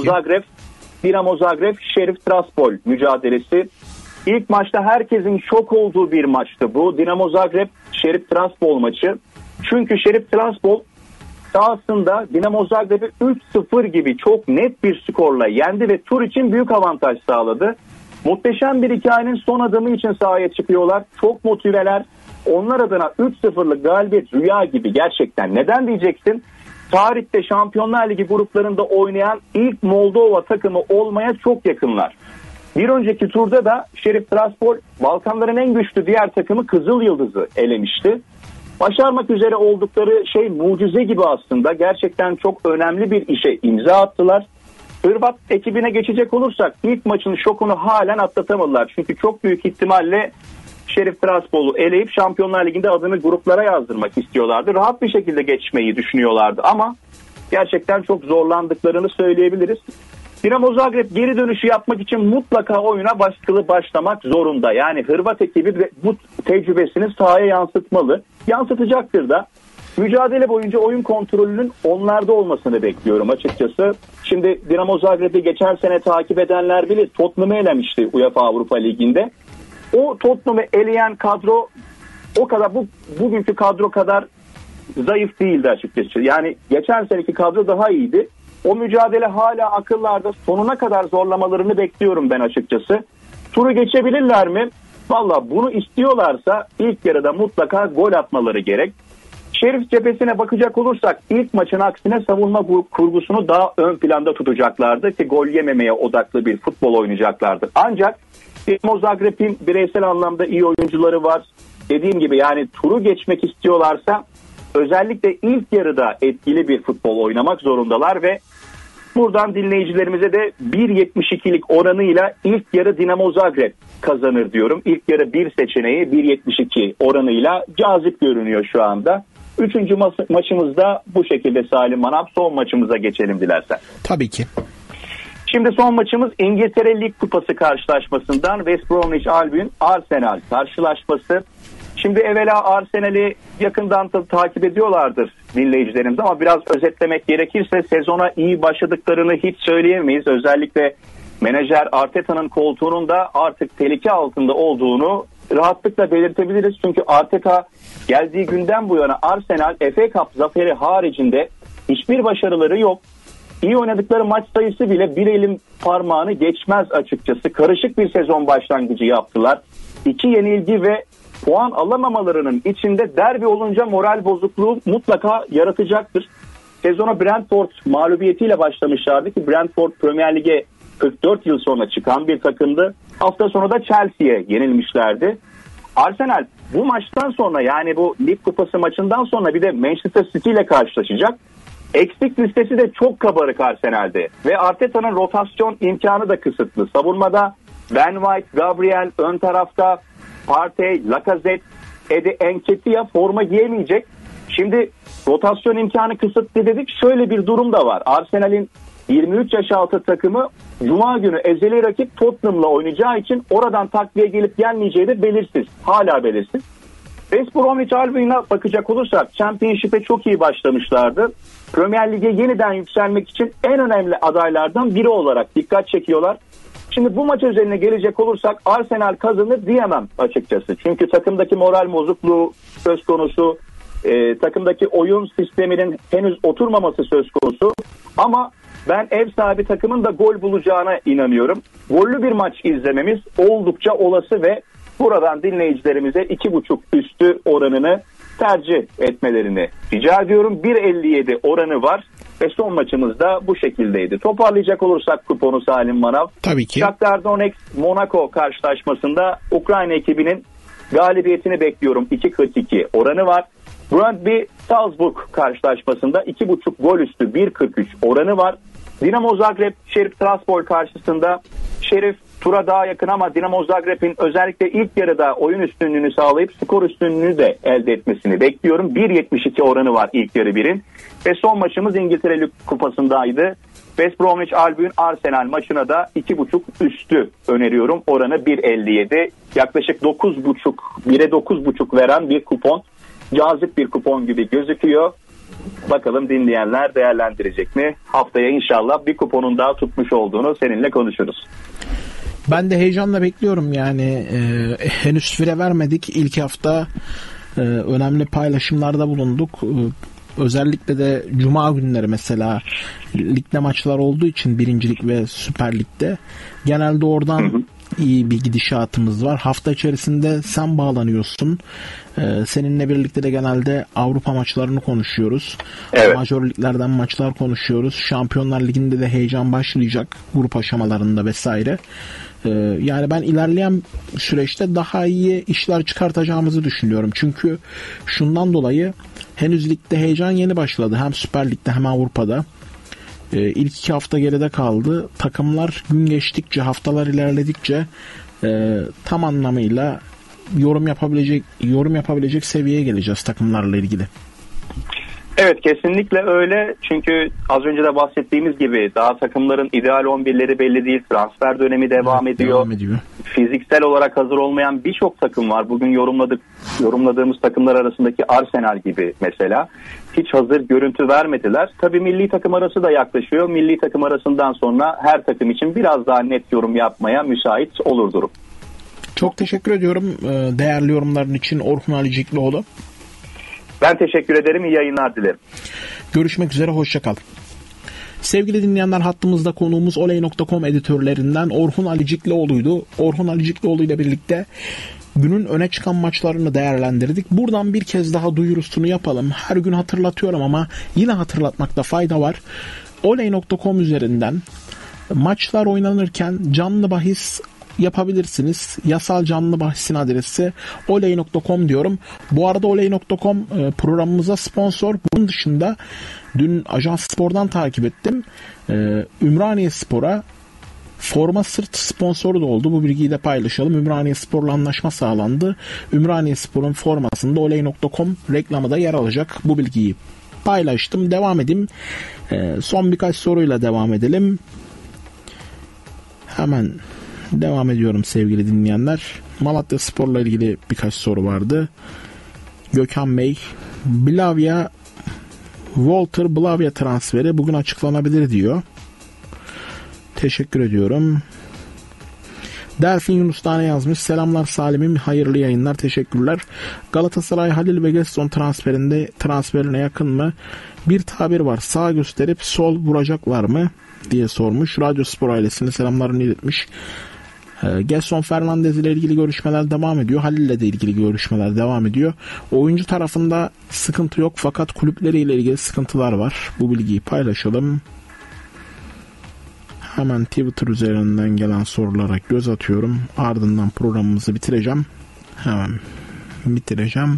Dinamo Zagreb Sheriff Tiraspol mücadelesi. İlk maçta herkesin şok olduğu bir maçtı bu. Dinamo Zagreb Sheriff Tiraspol maçı. Çünkü Sheriff Tiraspol sahasında Dinamo Zagreb'i 3-0 gibi çok net bir skorla yendi ve tur için büyük avantaj sağladı. Muhteşem bir hikayenin son adımı için sahaya çıkıyorlar. Çok motiveler. Onlar adına 3-0'lık galibiyet rüya gibi gerçekten. Neden diyeceksin? Tarihte Şampiyonlar Ligi gruplarında oynayan ilk Moldova takımı olmaya çok yakınlar. Bir önceki turda da Sheriff Tiraspol Balkanların en güçlü diğer takımı Kızıl Yıldız'ı elemişti. Başarmak üzere oldukları şey mucize gibi aslında. Gerçekten çok önemli bir işe imza attılar. Hırvat ekibine geçecek olursak ilk maçın şokunu halen atlatamadılar. Çünkü çok büyük ihtimalle Sheriff Tiraspol'u eleyip Şampiyonlar Ligi'nde adını gruplara yazdırmak istiyorlardı. Rahat bir şekilde geçmeyi düşünüyorlardı ama gerçekten çok zorlandıklarını söyleyebiliriz. Dinamo Zagreb geri dönüşü yapmak için mutlaka oyuna başlamak zorunda. Yani Hırvat ekibi bu tecrübesini sahaya yansıtmalı. Yansıtacaktır da. Mücadele boyunca oyun kontrolünün onlarda olmasını bekliyorum açıkçası. Şimdi Dinamo Zagreb'i geçen sene takip edenler bilir. Tottenham'ı elemişti UEFA Avrupa Ligi'nde. O Tottenham'ı eleyen kadro o kadar bugünkü kadro kadar zayıf değildi açıkçası. Yani geçen seneki kadro daha iyiydi. O mücadele hala akıllarda, sonuna kadar zorlamalarını bekliyorum ben açıkçası. Turu geçebilirler mi? Valla bunu istiyorlarsa ilk yarıda mutlaka gol atmaları gerek. Sheriff cephesine bakacak olursak ilk maçın aksine savunma kurgusunu daha ön planda tutacaklardı ki gol yememeye odaklı bir futbol oynayacaklardı. Ancak Dinamo Zagreb'in bireysel anlamda iyi oyuncuları var. Dediğim gibi yani turu geçmek istiyorlarsa özellikle ilk yarıda etkili bir futbol oynamak zorundalar ve buradan dinleyicilerimize de 1.72'lik oranıyla ilk yarı Dinamo Zagreb kazanır diyorum. İlk yarı bir seçeneği 1.72 oranıyla cazip görünüyor şu anda. 3. maçımızda bu şekilde Salim Manav. Son maçımıza geçelim dilersen. Tabii ki. Şimdi son maçımız İngiltere Lig Kupası karşılaşmasından West Bromwich Albion Arsenal karşılaşması. Şimdi evvela Arsenal'i yakından takip ediyorlardır dinleyicilerimiz ama biraz özetlemek gerekirse sezona iyi başladıklarını hiç söyleyemeyiz. Özellikle menajer Arteta'nın koltuğunun da artık tehlike altında olduğunu rahatlıkla belirtebiliriz. Çünkü Arteta geldiği günden bu yana Arsenal FA Cup zaferi haricinde hiçbir başarıları yok. İyi oynadıkları maç sayısı bile bir elin parmağını geçmez açıkçası. Karışık bir sezon başlangıcı yaptılar. 2 yenilgi ve puan alamamalarının içinde derbi olunca moral bozukluğu mutlaka yaratacaktır. Sezona Brentford mağlubiyetiyle başlamışlardı ki Brentford Premier Lig'e 44 yıl sonra çıkan bir takımdı. Hafta sonu da Chelsea'ye yenilmişlerdi. Arsenal bu maçtan sonra yani bu Lig Kupası maçından sonra bir de Manchester City ile karşılaşacak. Eksik listesi de çok kabarık Arsenal'de ve Arteta'nın rotasyon imkanı da kısıtlı. Savunmada Ben White, Gabriel, ön tarafta Partey, Lacazette, Eddie Nketiah forma giyemeyecek. Şimdi rotasyon imkanı kısıtlı dedik. Şöyle bir durum da var. Arsenal'in 23 yaş altı takımı Cuma günü ezeli rakip Tottenham'la oynayacağı için oradan takviye gelip gelmeyeceği de belirsiz. Hala belirsiz. West Bromwich Albion'a bakacak olursak Championship'e çok iyi başlamışlardı. Premier Lig'e yeniden yükselmek için en önemli adaylardan biri olarak dikkat çekiyorlar. Şimdi bu maç üzerine gelecek olursak Arsenal kazanır diyemem açıkçası. Çünkü takımdaki moral bozukluğu söz konusu, takımdaki oyun sisteminin henüz oturmaması söz konusu. Ama ben ev sahibi takımın da gol bulacağına inanıyorum. Gollü bir maç izlememiz oldukça olası ve buradan dinleyicilerimize 2.5 üstü oranını tercih etmelerini rica ediyorum. 1.57 oranı var ve son maçımız da bu şekildeydi. Toparlayacak olursak kuponu Salim Manav. Tabii ki. Shakhtar Donetsk Monaco karşılaşmasında Ukrayna ekibinin galibiyetini bekliyorum. 2.42 oranı var. Brøndby Salzburg karşılaşmasında 2.5 gol üstü 1.43 oranı var. Dinamo Zagreb Sheriff Tiraspol karşısında Sheriff tura daha yakın ama Dinamo Zagreb'in özellikle ilk yarıda oyun üstünlüğünü sağlayıp skor üstünlüğünü de elde etmesini bekliyorum. 1.72 oranı var ilk yarı birin. Ve son maçımız İngiltere Lig Kupası'ndaydı. West Bromwich Albion Arsenal maçına da 2.5 üstü öneriyorum. Oranı 1.57. Yaklaşık 9.5 1'e 9.5 veren bir kupon. Cazip bir kupon gibi gözüküyor. Bakalım dinleyenler değerlendirecek mi? Haftaya inşallah bir kuponun daha tutmuş olduğunu seninle konuşuruz. Ben de heyecanla bekliyorum yani. Henüz süre vermedik. İlk hafta önemli paylaşımlarda bulunduk. Özellikle de Cuma günleri mesela ligde maçlar olduğu için birincilik ve Süper Lig'de genelde oradan iyi bir gidişatımız var. Hafta içerisinde sen bağlanıyorsun. Seninle birlikte de genelde Avrupa maçlarını konuşuyoruz. Evet. Major liglerden maçlar konuşuyoruz. Şampiyonlar Ligi'nde de heyecan başlayacak. Grup aşamalarında vesaire. Yani ben ilerleyen süreçte daha iyi işler çıkartacağımızı düşünüyorum. Çünkü şundan dolayı henüz ligde heyecan yeni başladı. Hem Süper Lig'de hem Avrupa'da. İlk 2 hafta geride kaldı. Takımlar gün geçtikçe, haftalar ilerledikçe tam anlamıyla yorum yapabilecek seviyeye geleceğiz takımlarla ilgili. Evet, kesinlikle öyle. Çünkü az önce de bahsettiğimiz gibi daha takımların ideal 11'leri belli değil. Transfer dönemi devam ediyor. Fiziksel olarak hazır olmayan birçok takım var. Bugün yorumladığımız takımlar arasındaki Arsenal gibi mesela. Hiç hazır görüntü vermediler. Tabii milli takım arası da yaklaşıyor. Milli takım arasından sonra her takım için biraz daha net yorum yapmaya müsait olur durum. Çok teşekkür ediyorum değerli yorumların için Orhun Alicikloğlu. Ben teşekkür ederim. İyi yayınlar dilerim. Görüşmek üzere. Hoşça kal. Sevgili dinleyenler, hattımızda konuğumuz Oley.com editörlerinden Orhun Alicikloğlu'ydu. Orhun Alicikloğlu ile birlikte günün öne çıkan maçlarını değerlendirdik. Buradan bir kez daha duyurusunu yapalım. Her gün hatırlatıyorum ama yine hatırlatmakta fayda var. Oley.com üzerinden maçlar oynanırken canlı bahis yapabilirsiniz. Yasal canlı bahisin adresi oley.com diyorum. Bu arada oley.com programımıza sponsor. Bunun dışında dün Ajans Spor'dan takip ettim. Ümraniye Spor'a forma sırt sponsoru da oldu. Bu bilgiyi de paylaşalım. Ümraniye Spor'la anlaşma sağlandı. Ümraniye Spor'un formasında oley.com reklamı da yer alacak. Bu bilgiyi paylaştım. Devam edeyim. Son birkaç soruyla devam edelim. Hemen devam ediyorum sevgili dinleyenler. Malatya Spor'la ilgili birkaç soru vardı. Gökhan Bey, Walter Blavia transferi bugün açıklanabilir diyor. Teşekkür ediyorum. Delfin Yunus Tane yazmış. Selamlar Salim'im. Hayırlı yayınlar. Teşekkürler. Galatasaray Halil ve Gesson transferine yakın mı? Bir tabir var. Sağ gösterip sol vuracaklar mı? diye sormuş. Radyo Spor ailesine selamlarını iletmiş. Gelson Fernandez ile ilgili görüşmeler devam ediyor. Halil ile de ilgili görüşmeler devam ediyor. Oyuncu tarafında sıkıntı yok fakat kulüpleriyle ilgili sıkıntılar var. Bu bilgiyi paylaşalım. Hemen Twitter üzerinden gelen sorulara göz atıyorum. Ardından programımızı bitireceğim. Hemen bitireceğim.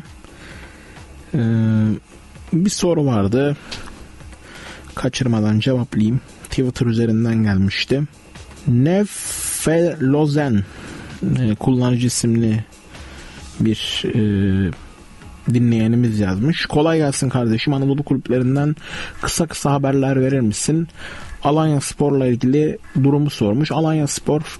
Bir soru vardı. Kaçırmadan cevaplayayım. Twitter üzerinden gelmişti. Nefe Lozen kullanıcı isimli bir dinleyenimiz yazmış. Kolay gelsin kardeşim. Anadolu kulüplerinden kısa haberler verir misin? Alanya Spor'la ilgili durumu sormuş. Alanya Spor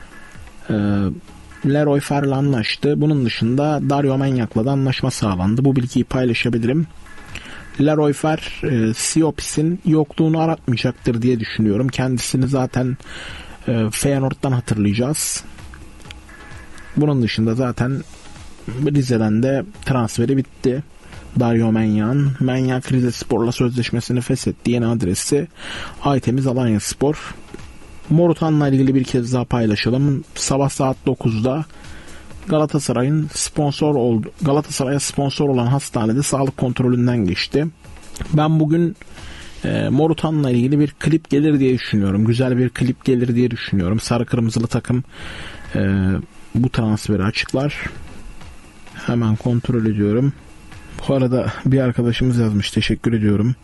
Leroy Fer'le anlaştı. Bunun dışında Dario Menyak'la da anlaşma sağlandı. Bu bilgiyi paylaşabilirim. Leroy Fer Siopis'in yokluğunu aratmayacaktır diye düşünüyorum. Kendisini zaten Feyenoord'dan hatırlayacağız. Bunun dışında zaten Rize'den de transferi bitti. Dario Menyak'ın. Menyak Rize Spor'la sözleşmesini feshetti. Yeni adresi Aytemiz Alanya Spor. Morutan'la ilgili bir kez daha paylaşalım. Sabah saat 9'da Galatasaray'a sponsor olan hastanede sağlık kontrolünden geçti. Ben bugün Morutan'la ilgili bir klip gelir diye düşünüyorum. Güzel bir klip gelir diye düşünüyorum. Sarı kırmızılı takım bu transferi açıklar. Hemen kontrol ediyorum. Bu arada bir arkadaşımız yazmış. Teşekkür ediyorum.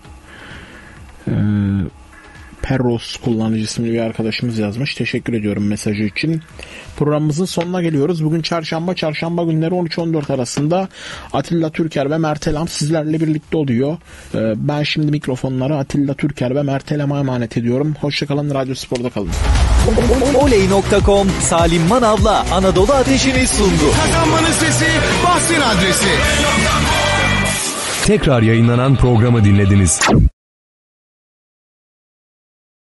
Perros kullanıcı isimli bir arkadaşımız yazmış. Teşekkür ediyorum mesajı için. Programımızın sonuna geliyoruz. Bugün çarşamba günleri 13-14 arasında Atilla Türker ve Mert Elam sizlerle birlikte oluyor. Ben şimdi mikrofonları Atilla Türker ve Mert Elam'a emanet ediyorum. Hoşçakalın, Radyo Spor'da kalın. Oley.com Salim Manav'la Anadolu Ateşi'ni sundu. Kazanmanın sesi, Bahsin adresi. tekrar yayınlanan programı dinlediniz.